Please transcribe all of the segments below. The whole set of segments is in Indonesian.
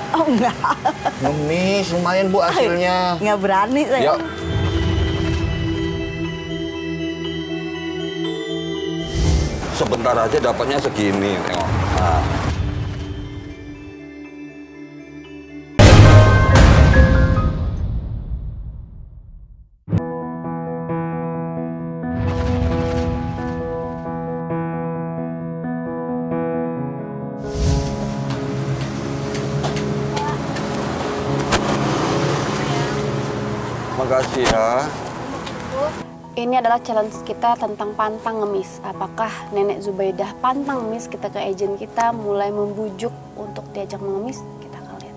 Oh enggak. Ngemis, lumayan Bu hasilnya. Nggak berani saya. Ya. Sebentar aja dapatnya segini, tengok. Nah. Makasih ya. Ini adalah challenge kita tentang pantang ngemis. Apakah Nenek Zubaidah pantang ngemis? Kita ke agent kita mulai membujuk untuk diajak mengemis. Kita akan lihat.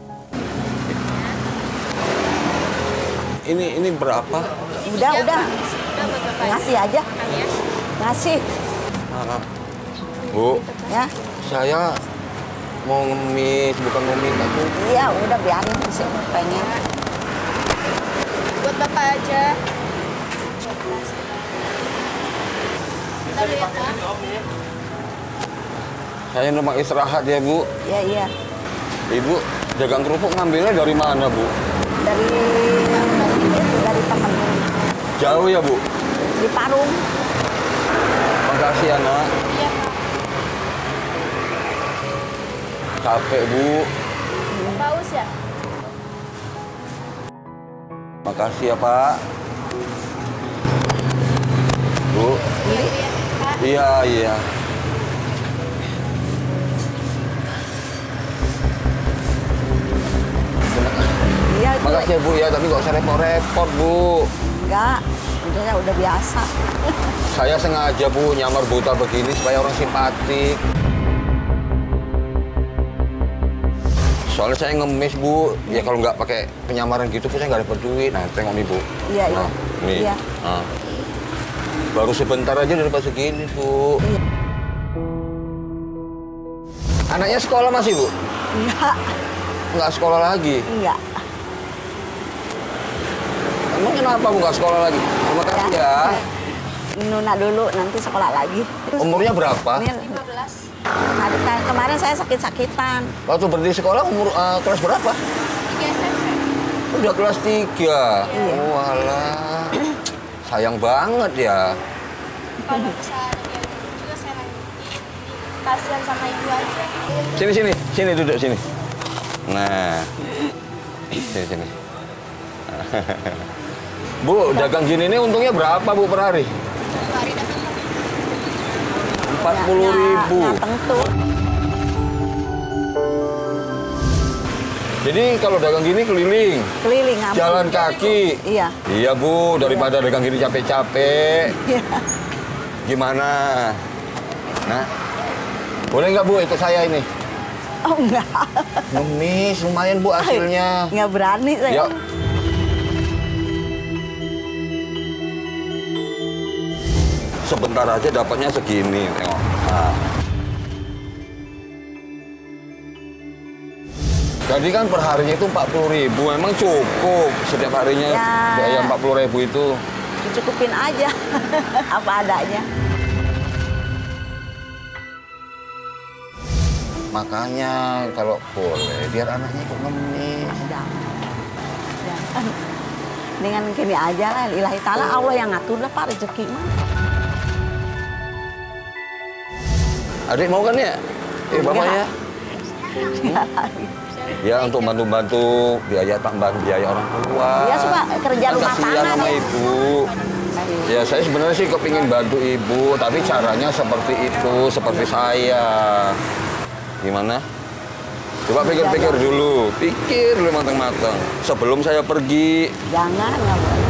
Ini berapa? Udah. Ngasih aja. Ngasih. Bu, Ya. saya mau ngemis, bukan mau minta Bu. Iya, udah biarin sih pengen. Buat Bapak aja. Bentar ya, Pak. Saya numpang istirahat ya Bu. Iya. Ibu dagang kerupuk ngambilnya dari mana Bu? Dari temen Jauh ya Bu? di Parung. Makasih ya Nak. Iya, Pak. Capek Bu. Paus ya? Makasih ya Pak. Bu. Iya. Iya, itu. Makasih ya Bu ya, tapi nggak usah repot-repot Bu. Enggak, udah biasa. Saya sengaja Bu nyamar buta begini supaya orang simpatik. Soalnya saya ngemis Bu, ya kalau nggak pakai penyamaran gitu pun saya nggak dapat duit. Nah, tengok nih Bu. Iya. Nah, nih. Iya. Nah. Baru sebentar aja udah dapat segini Bu. Iya. Anaknya sekolah masih Bu? Enggak. Nggak sekolah lagi? Enggak. Emang kenapa Bu nggak sekolah lagi? Terima kasih ya. Nuna dulu, nanti sekolah lagi. Umurnya berapa? Ini 15. kemarin saya sakit-sakitan. Waktu berhenti sekolah umur kelas berapa? 3 SMP. Udah kelas 3. Iya. Oh, alah. Sayang banget ya. Kalau bisa ada yang juga saya kasihan sama ibu aja. Sini duduk sini. Nah, sini. Bu, dagang gini nih untungnya berapa Bu per hari? Hari dapat 40.000. Nggak tentu. Jadi kalau dagang gini keliling, Keliling apa? jalan kaki. Iya. Iya Bu, daripada dagang gini capek-capek. Iya. Gimana? Nah, boleh nggak Bu ikut saya ini? Oh enggak. Ngemis, lumayan Bu hasilnya. Nggak berani saya. Ya. Sebentar aja dapatnya segini, tengok. Nah. Jadi kan per harinya itu 40.000, memang cukup setiap harinya Ya. biaya 40.000 itu. Dicukupin aja. Apa adanya. Makanya kalau boleh biar anaknya ikut ngemis. Jangan. Dengan gini aja lah, ilahi ta'ala Allah yang ngatur lah Pak rezeki mah. Adik mau kan ya? Bapaknya? Ya untuk bantu-bantu biaya tambahan biaya orang tua. Iya suka kerja Kan rumah kasihan tangga sama deh. ibu. Ya saya sebenarnya sih kepingin bantu ibu, tapi caranya seperti itu, seperti saya. Gimana? Coba pikir-pikir dulu, pikir dulu matang-matang. Sebelum saya pergi. Jangan, nggak boleh.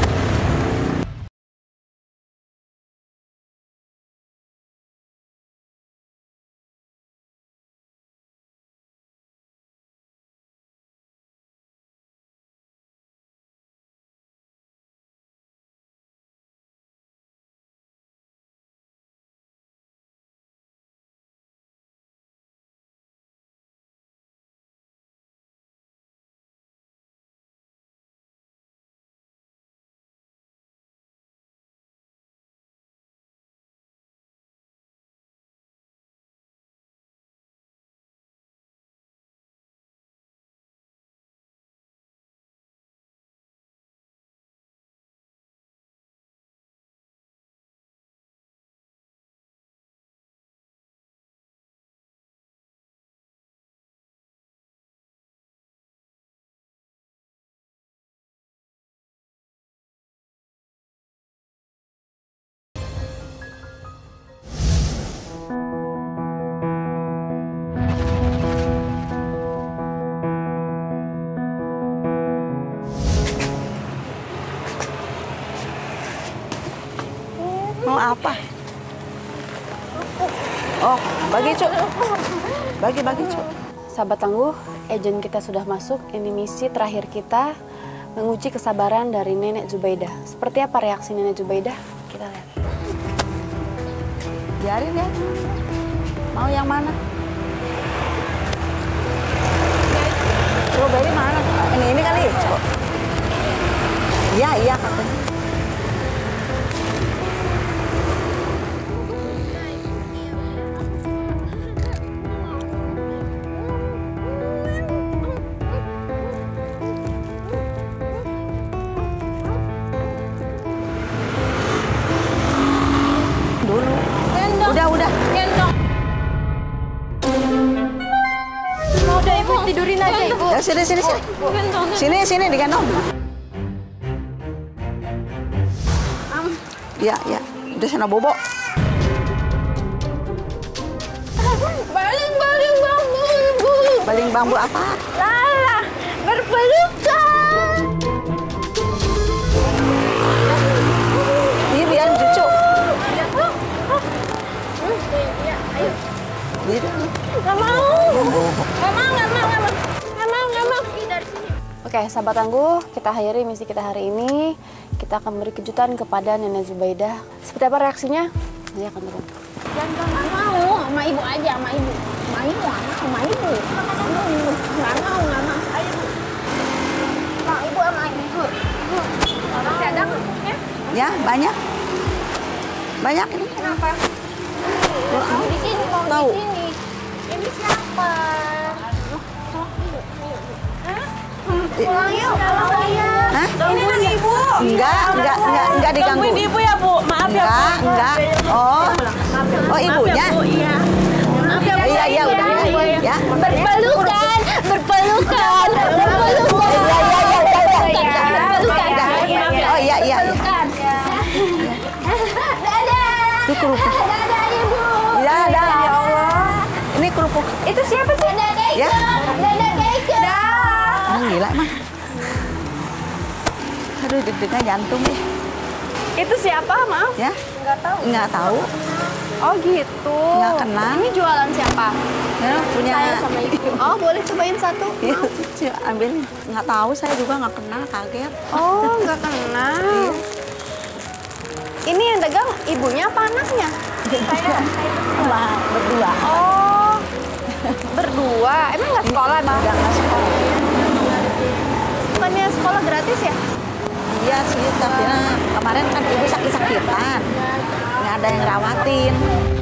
apa? Oh, bagi Cuk. Bagi Cuk. Sahabat tangguh, agen kita sudah masuk. Ini misi terakhir kita, menguji kesabaran dari Nenek Zubaidah. Seperti apa reaksi Nenek Zubaidah? Kita lihat. Biarin ya. Mau yang mana? Strawberry mana? Ini kali, Cuk. Iya katanya. Udah. Mau udah Ibu tidurin aja Ibu. Ya, sini digendong. Iya. Udah sana bobo. Baling bambu Ibu. Baling bambu apa? Lala, berpelukan. Ini biar cucu. Nggak mau. Oke, sahabat tangguh, kita akhiri misi kita hari ini. Kita akan beri kejutan kepada Nenek Zubaidah. Seperti apa reaksinya? Dia akan turun. Jangan nggak mau, sama ibu aja, sama ibu. Sama ibu. Nggak mau. Ayo Bu. Mau ibu sama ibu. Masih ada ya? Ya, banyak. Banyak ini. Kenapa? Mau di sini, Tahu. di sini. Ini siapa? Pulang yuk, kalau saya. Hah? Ini kan ibu. Enggak diganggu. Gangguin ibu ya Bu, maaf ya Bu. Enggak. Oh, ibunya. Iya. Maaf ya Bu. Iya, udah ya. Berpelukan. Oh, iya. Dadah. Itu kerupuk. Dadah ibu. Ya Allah. Ini kerupuk. Itu siapa sih? Dadah Keiko. Ya. Dadah Keiko. Gila mah. Aduh, deg-degan jantung deh. Itu siapa, maaf? Ya? Nggak tahu. Oh gitu. Nggak kenal. Ini jualan siapa? Ya, punya. Saya sama ibu. Oh, boleh cobain satu? Iya, Cucu, ambil. Nggak tahu, saya juga nggak kenal, kaget. Oh, nggak kenal. Ini yang dagang ibunya apa anaknya? Saya Berdua. Oh, berdua. Emang nggak sekolah, Bang? Nggak sekolah. Bukannya sekolah gratis ya? Iya sih, tapi kemarin kan ibu sakit-sakitan. Nggak ada yang rawatin.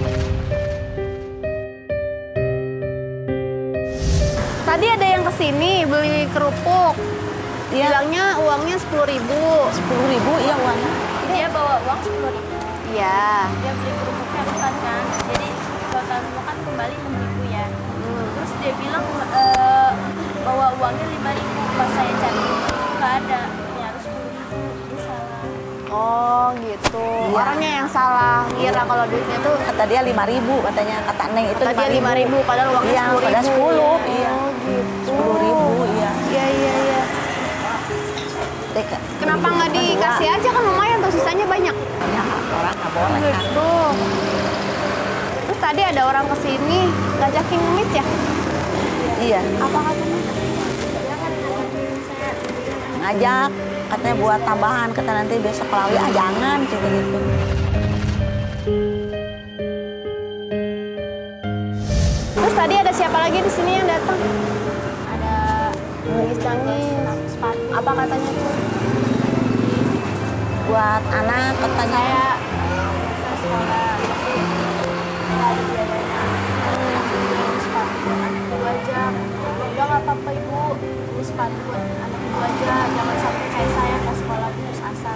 Tadi ada yang kesini beli kerupuk. Iya. Bilangnya uangnya 10.000. 10.000, iya uangnya. dia bawa uang 10.000. Iya. Dia beli kerupuknya bukan kan. Jadi total semua kan kembali 6.000 ya. Terus dia bilang bawa uangnya 5.000. Pas saya cari nggak ada. Ya harus 10.000. Dia salah. Oh gitu. Iya. Orangnya yang salah ngira kalau duitnya tuh Kata dia 5.000, katanya. Kata Neng itu kata dia 5.000 padahal uangnya Iya, 10.000. pada 10. Iya. Oh gitu. 10.000, iya. Iya. Kenapa nggak dikasih aja, kan lumayan tuh, sisanya banyak. Ya, orang nggak boleh kan. Gitu. Terus tadi ada orang kesini ngajakin ngemis ya? Iya, Apa katanya? ngajak. Katanya buat tambahan, kata nanti besok Lawi, jangan, gitu. Terus tadi ada siapa lagi di sini yang datang? Ada Nangis-nangis. Apa katanya tuh? Buat anak, katanya. saya sekolah hari biayanya sepatu anak 2 jam. Udah nggak apa-apa ibu, ini sepatu buat anak 2 jam. Jangan sampai kayak saya ke sekolah putus asa.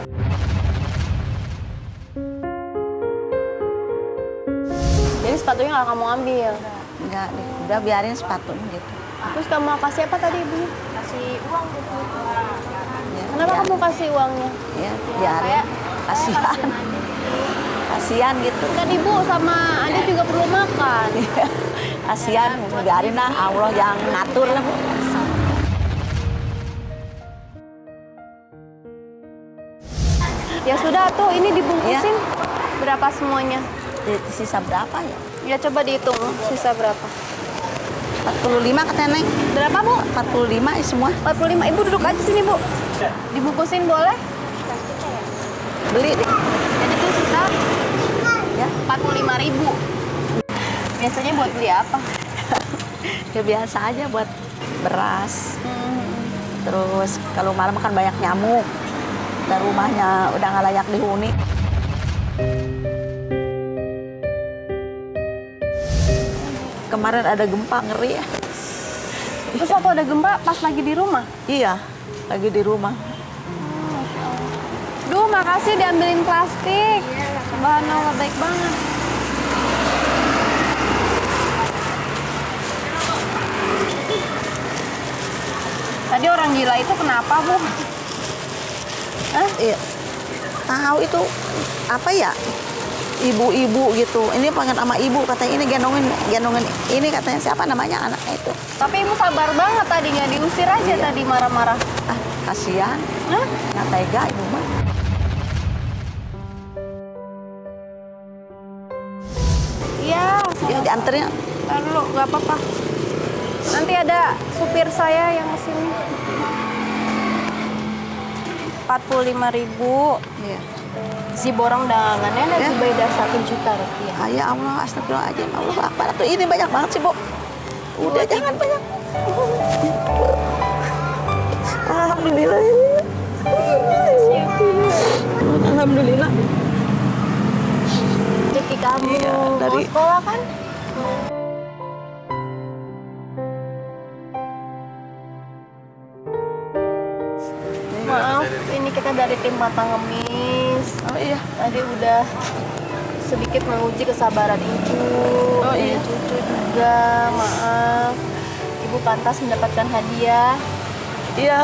Jadi sepatunya nggak kamu ambil. Enggak, udah biarin sepatunya gitu. Terus kamu kasih apa tadi ibunya? Kasih uang gitu. Ya, Kenapa biar- kamu kasih uangnya? Ya, biarin. Kasihan. Kasihan gitu. Kan ibu sama adik juga perlu makan. Kasihan, biarin lah. Allah yang ngatur lah. Ya sudah tuh, ini dibungkusin. Berapa semuanya? Sisa berapa ya? Ya coba dihitung sisa berapa. 45 kata Neng. Berapa Bu? 45 semua. 45. Ibu duduk aja sini Bu. Dibungkusin boleh? Beli deh. Jadi itu sisa Ya. 45.000. Biasanya buat beli apa? Ya biasa aja buat beras. Terus kalau malam kan banyak nyamuk. Dan rumahnya udah nggak layak dihuni. Kemarin ada gempa ngeri ya. Terus waktu ada gempa pas lagi di rumah? Iya, lagi di rumah. Duh, makasih diambilin plastik. Bahan Allah baik banget. Tadi orang gila itu kenapa, Bu? Hah? Iya. Tahu itu apa ya? Ibu-ibu gitu. Ini pengen sama ibu katanya ini gendongin ini katanya siapa namanya anaknya itu. Tapi Ibu sabar banget tadinya, diusir aja tadi marah-marah. Ah, kasihan. Hah? Nggak tega ibu mah. Iya, Ya dianterin. ntar dulu, nggak apa-apa. Nanti ada supir saya yang kesini. 45.000. Iya. Si borong dagangannya ada Ya. Zubaidah 1 juta rupiah. Ah, ya Allah, astagfirullahaladzim. Allah Akbar. Tuh ini banyak banget sih, Bu. Udah jangan banyak. Alhamdulillah. Alhamdulillah. Rezeki kamu. Iya, dari- Mau sekolah kan? Maaf, ini kita dari tim Patang Ngemis. Oh iya. Tadi udah sedikit menguji kesabaran ibu. Oh, iya. Cucu juga, maaf. Ibu pantas mendapatkan hadiah. Iya.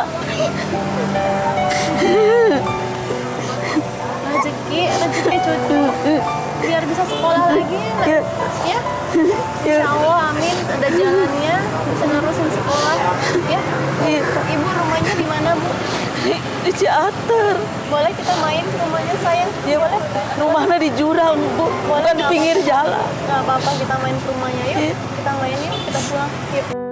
Rezeki cucu. Biar bisa sekolah lagi ya. Nak? Iya. Ya? Insya Allah, amin. Ada jalannya, bisa nerusin sekolah. Ya? Iya. Ibu rumahnya di mana, Bu? Di Ciater. Boleh kita main ke rumahnya, sayang? Ya, Boleh? rumahnya di jurang, Bu. Bukan di nggak pinggir apa-apa. jalan. Nggak apa-apa, kita main ke rumahnya yuk. Iya. Kita main yuk, kita pulang. Yuk.